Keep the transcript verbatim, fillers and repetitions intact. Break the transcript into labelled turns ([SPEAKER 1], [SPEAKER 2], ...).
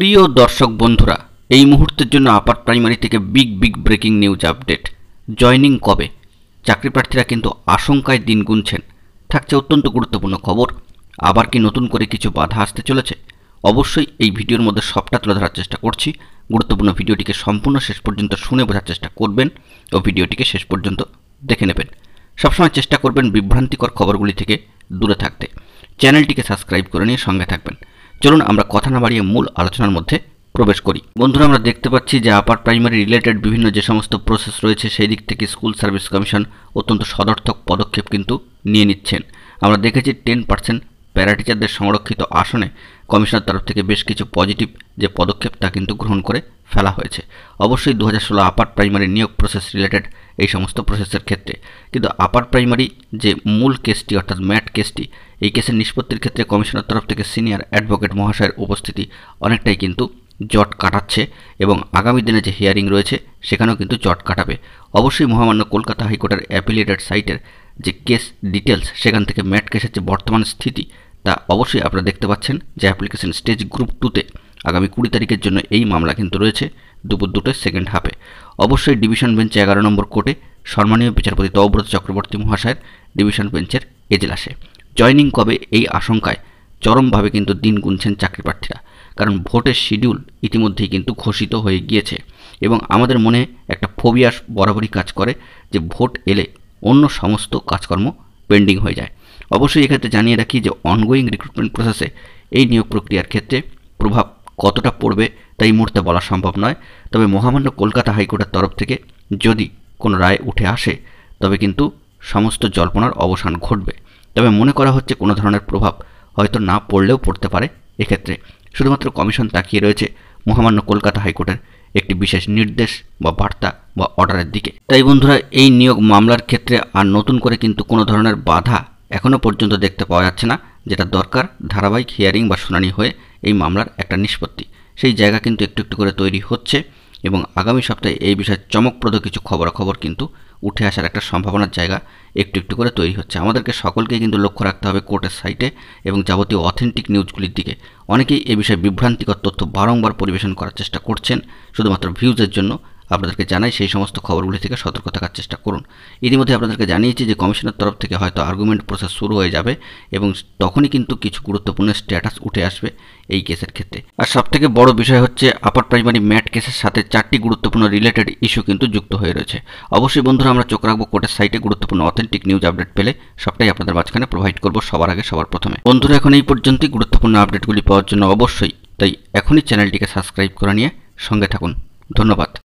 [SPEAKER 1] প্রিয় দর্শক বন্ধুরা, এই মুহূর্তের জন্য আপার প্রাইমারি থেকে big big breaking news update. Joining কবে? চাকরি প্রার্থীরা কিন্তু আশঙ্কায় দিন গুনছেন। থাকছে অত্যন্ত গুরুত্বপূর্ণ খবর। আবার কি নতুন করে কিছু বাধা আসতে চলেছে? অবশ্যই এই ভিডিওর মধ্যে সবটা তুলে ধরার চেষ্টা করছি। গুরুত্বপূর্ণ ভিডিওটিকে সম্পূর্ণ শেষ পর্যন্ত শুনে বোঝার চেষ্টা করবেন ও ভিডিওটিকে শেষ পর্যন্ত দেখে নেবেন। সবসময় চেষ্টা করবেন বিভ্রান্তিকর খবরগুলি থেকে দূরে থাকতে। চ্যানেলটিকে সাবস্ক্রাইব করে নিয়ে সঙ্গে থাকবেন। চলুন আমরা কথা না বাড়িয়ে মূল আলোচনার মধ্যে প্রবেশ করি। বন্ধুরা, আমরা দেখতে পাচ্ছি যে আপার প্রাইমারি রিলেটেড বিভিন্ন যে সমস্ত প্রসেস রয়েছে সেই দিক থেকে স্কুল সার্ভিস কমিশন অত্যন্ত সদর্থক পদক্ষেপ কিন্তু নিয়ে নিচ্ছেন। আমরা দেখেছি টেন পার্সেন্ট প্যারা টিচারদের সংরক্ষিত আসনে কমিশনের তরফ থেকে বেশ কিছু পজিটিভ যে পদক্ষেপ তা কিন্তু গ্রহণ করে ফেলা হয়েছে। অবশ্যই দু হাজার ষোলো আপার প্রাইমারি নিয়োগ প্রসেস রিলেটেড এই সমস্ত প্রসেসের ক্ষেত্রে কিন্তু আপার প্রাইমারি যে মূল কেসটি অর্থাৎ ম্যাট কেসটি, এই কেসের নিষ্পত্তির ক্ষেত্রে কমিশনের তরফ থেকে সিনিয়র অ্যাডভোকেট মহাশয়ের উপস্থিতি অনেকটাই কিন্তু জট কাটাচ্ছে এবং আগামী দিনে যে হিয়ারিং রয়েছে সেখানেও কিন্তু জট কাটাবে। অবশ্যই মহামান্য কলকাতা হাইকোর্টের অ্যাপিলেটেড সাইটের যে কেস ডিটেলস সেখান থেকে ম্যাট কেসের যে বর্তমান স্থিতি তা অবশ্যই আপনারা দেখতে পাচ্ছেন যে অ্যাপ্লিকেশন স্টেজ গ্রুপ টুতে আগামী কুড়ি তারিখের জন্য এই মামলা কিন্তু রয়েছে দুপুর দুটোয় সেকেন্ড হাফে। অবশ্যই ডিভিশন বেঞ্চে এগারো নম্বর কোর্টে সম্মানীয় বিচারপতি তপব্রত চক্রবর্তী মহাশয়ের ডিভিশন বেঞ্চের এজলাসে। জয়নিং কবে এই আশঙ্কায় চরমভাবে কিন্তু দিন গুনছেন চাকরি প্রার্থীরা, কারণ ভোটের শিডিউল ইতিমধ্যেই কিন্তু ঘোষিত হয়ে গিয়েছে এবং আমাদের মনে একটা ফোবিয়া বরাবরই কাজ করে যে ভোট এলে অন্য সমস্ত কাজকর্ম পেন্ডিং হয়ে যায়। অবশ্যই এক্ষেত্রে জানিয়ে রাখি যে অনগোয়িং রিক্রুটমেন্ট প্রসেসে এই নিয়োগ প্রক্রিয়ার ক্ষেত্রে প্রভাব কতটা পড়বে তা এই মুহূর্তে বলা সম্ভব নয়। তবে মহামান্য কলকাতা হাইকোর্টের তরফ থেকে যদি কোনো রায় উঠে আসে তবে কিন্তু সমস্ত জল্পনার অবসান ঘটবে। তবে মনে করা হচ্ছে কোনো ধরনের প্রভাব হয়তো না পড়লেও পড়তে পারে। এক্ষেত্রে শুধুমাত্র কমিশন তাকিয়ে রয়েছে মহামান্য কলকাতা হাইকোর্টের একটি বিশেষ নির্দেশ বা বার্তা বা অর্ডারের দিকে। তাই বন্ধুরা, এই নিয়োগ মামলার ক্ষেত্রে আর নতুন করে কিন্তু কোনো ধরনের বাধা এখনও পর্যন্ত দেখতে পাওয়া যাচ্ছে না। যেটা দরকার, ধারাবাহিক হিয়ারিং বা শুনানি হয়ে এই মামলার একটা নিষ্পত্তি, সেই জায়গা কিন্তু একটু একটু করে তৈরি হচ্ছে এবং আগামী সপ্তাহে এই বিষয়ে চমকপ্রদ কিছু খবরাখবর কিন্তু উঠে আসার একটা সম্ভাবনার জায়গা একটু একটু করে তৈরি হচ্ছে। আমাদেরকে সকলকেই কিন্তু লক্ষ্য রাখতে হবে কোর্টের সাইটে এবং যাবতীয় অথেন্টিক নিউজগুলির দিকে। অনেকেই এ বিষয়ে বিভ্রান্তিকর তথ্য বারংবার পরিবেশন করার চেষ্টা করছেন শুধুমাত্র ভিউজের জন্য। আপনাদেরকে জানাই সেই সমস্ত খবরগুলি থেকে সতর্ক থাকার চেষ্টা করুন। ইতিমধ্যে আপনাদেরকে জানিয়েছি যে কমিশনের তরফ থেকে হয়তো আর্গুমেন্ট প্রসেস শুরু হয়ে যাবে এবং তখনই কিন্তু কিছু গুরুত্বপূর্ণ স্ট্যাটাস উঠে আসবে এই কেসের ক্ষেত্রে। আর সবথেকে বড় বিষয় হচ্ছে আপার প্রাইমারি ম্যাট কেসের সাথে চারটি গুরুত্বপূর্ণ রিলেটেড ইস্যু কিন্তু যুক্ত হয়ে রয়েছে। অবশ্যই বন্ধুরা, আমরা চোখ রাখবো কোর্টের সাইটে। গুরুত্বপূর্ণ অথেন্টিক নিউজ আপডেট পেলে সবটাই আপনাদের মাঝখানে প্রোভাইড করবো সবার আগে সবার প্রথমে। বন্ধুরা, এখন এই পর্যন্তই। গুরুত্বপূর্ণ আপডেটগুলি পাওয়ার জন্য অবশ্যই তাই এখনই চ্যানেলটিকে সাবস্ক্রাইব করে নিয়ে সঙ্গে থাকুন। ধন্যবাদ।